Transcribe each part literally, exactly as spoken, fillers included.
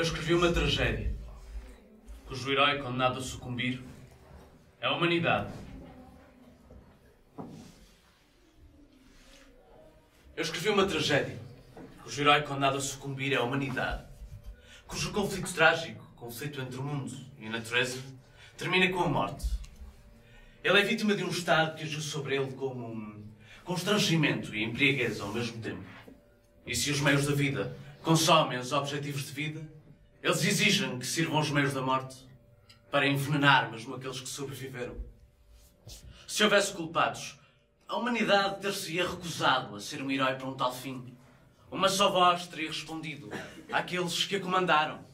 escrevi uma tragédia, cujo herói condenado a sucumbir é a humanidade. Eu escrevi uma tragédia, cujo herói condenado a sucumbir é a humanidade, cujo conflito trágico, conflito entre o mundo e a natureza, termina com a morte. Ele é vítima de um Estado que agiu sobre ele como um constrangimento e embriaguez ao mesmo tempo. E se os meios da vida consomem os objetivos de vida, eles exigem que sirvam os meios da morte para envenenar mesmo aqueles que sobreviveram. Se houvesse culpados, a humanidade ter-se-ia recusado a ser um herói para um tal fim. Uma só voz teria respondido àqueles que a comandaram.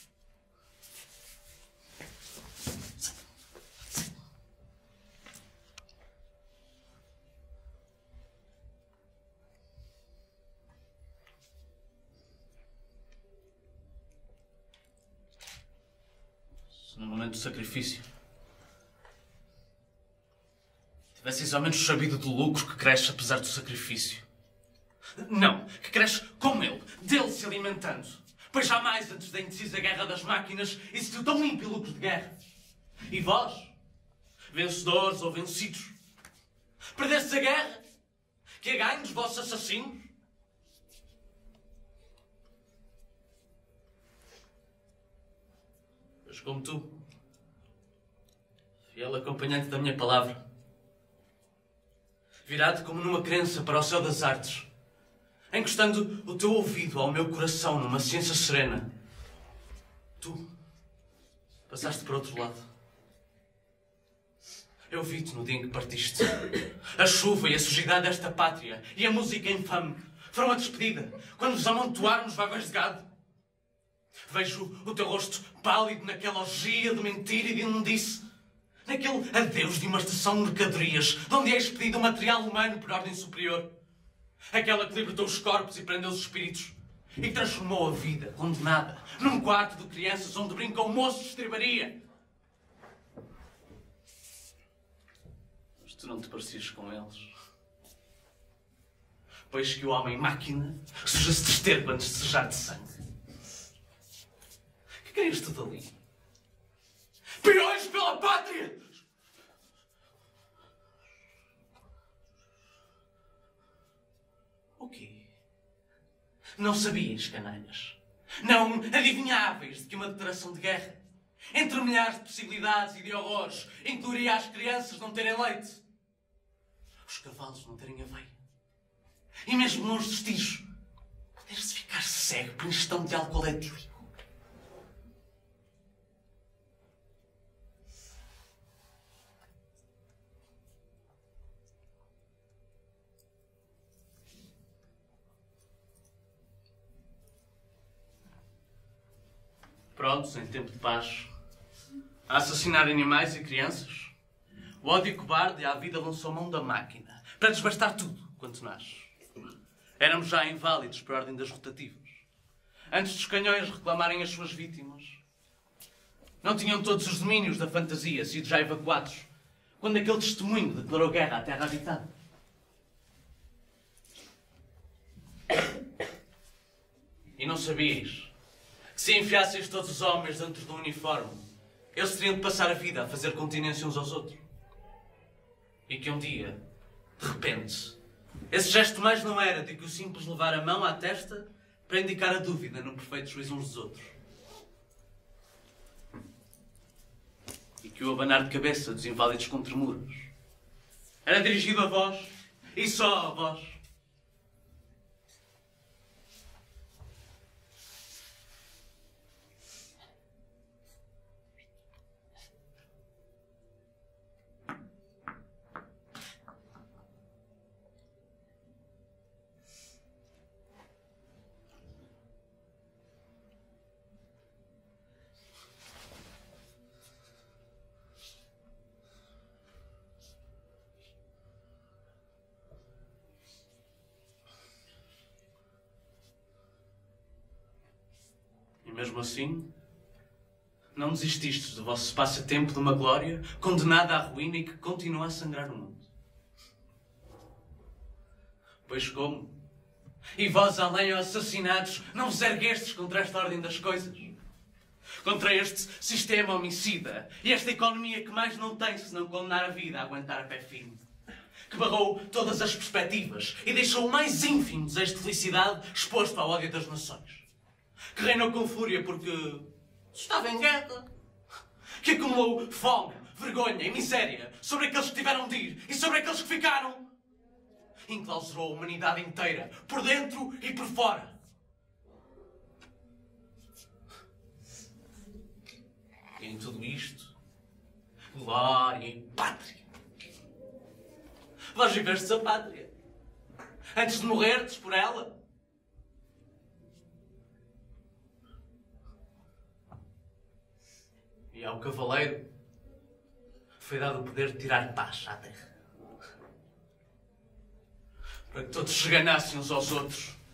No momento do sacrifício, tivesseis ao menos sabido do lucro que cresce apesar do sacrifício. Não, que cresce com ele, dele se alimentando. Pois jamais antes da indecisa guerra das máquinas existiu tão ímpio lucro de guerra. E vós, vencedores ou vencidos, perdestes a guerra, que a ganhem os vossos assassinos? Pois como tu, fiel acompanhante da minha palavra, virado como numa crença para o céu das artes, encostando o teu ouvido ao meu coração numa ciência serena, tu passaste para outro lado. Eu vi-te no dia em que partiste. A chuva e a sujidade desta pátria e a música infame foram a despedida quando nos amontoaram nos vagões de gado. Vejo o teu rosto pálido naquela orgia de mentira e de imundice, naquele adeus de uma estação de mercadorias, de onde é expedido o material humano por ordem superior. Aquela que libertou os corpos e prendeu os espíritos e transformou a vida, condenada, num quarto de crianças onde brincam moços de estribaria. Mas tu não te parecias com eles. Pois que o homem-máquina suja-se de esterco antes de sujar de sangue. Que querias tu dali? Peões pela pátria! O quê? Não sabias, canalhas? Não adivinháveis de que uma declaração de guerra, entre milhares de possibilidades e de horrores, incluiria as crianças não terem leite, os cavalos não terem aveia, e mesmo nos vestígios, poder-se ficar cego por ingestão de álcool etílico? Prontos, em tempo de paz, a assassinar animais e crianças, o ódio cobarde à vida lançou mão da máquina para desbastar tudo quanto nasce. Éramos já inválidos por ordem das rotativas. Antes dos canhões reclamarem as suas vítimas, não tinham todos os domínios da fantasia sido já evacuados quando aquele testemunho declarou guerra à terra habitada. E não sabias que se enfiasseis todos os homens dentro de um uniforme, eles teriam de passar a vida a fazer continência uns aos outros. E que um dia, de repente, esse gesto mais não era de que o simples levar a mão à testa para indicar a dúvida no perfeito juízo uns dos outros. E que o abanar de cabeça dos inválidos com tremuras era dirigido a vós, e só a vós. Mesmo assim, não desististes do vosso passatempo de uma glória condenada à ruína e que continua a sangrar o mundo. Pois como? E vós, além de assassinados, não vos erguestes contra esta ordem das coisas? Contra este sistema homicida e esta economia que mais não tem senão condenar a vida a aguentar a pé firme. Que barrou todas as perspectivas e deixou o mais ínfimo desejo de felicidade exposto ao ódio das nações. Que reinou com fúria porque estava em guerra. Que acumulou fome, vergonha e miséria sobre aqueles que tiveram de ir e sobre aqueles que ficaram. Enclausurou a humanidade inteira, por dentro e por fora. E em tudo isto, glória e pátria. Vós vivestes a pátria. Antes de morrerdes por ela. E ao cavaleiro foi dado o poder de tirar paz à terra. Para que todos se enganassem uns aos outros